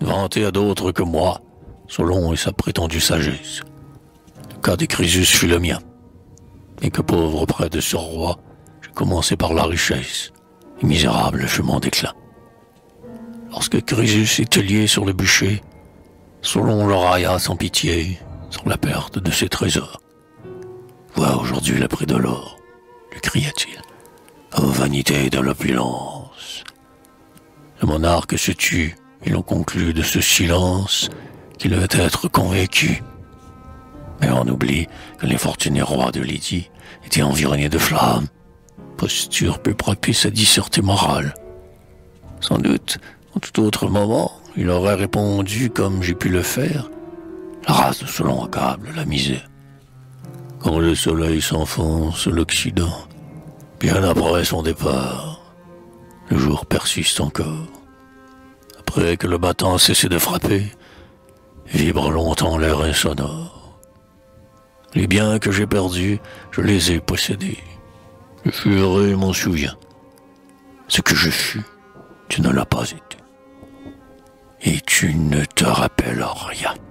vanter à d'autres que moi, Solon et sa prétendue sagesse. Le cas des Crésus fut le mien. Et que pauvre près de ce roi, j'ai commencé par la richesse, et misérable fut mon déclin. Lorsque Crésus était lié sur le bûcher, Solon le railla sans pitié sur la perte de ses trésors. Vois aujourd'hui le prix de l'or, lui cria-t-il. Ô vanité de l'opulence! Le monarque se tut, et l'on conclut de ce silence qu'il devait être convaincu. Mais on oublie que l'infortuné roi de Lydie était environné de flammes, posture peu propice à disserter morale. Sans doute, en tout autre moment, il aurait répondu comme j'ai pu le faire. La race de Solon accable la misère. Quand le soleil s'enfonce à l'Occident, bien après son départ, le jour persiste encore. Après que le battant a cessé de frapper, vibre longtemps l'air insonore. Les biens que j'ai perdus, je les ai possédés. Je fus heureux et m'en souviens. Ce que je fus, tu ne l'as pas été. Et tu ne te rappelles rien.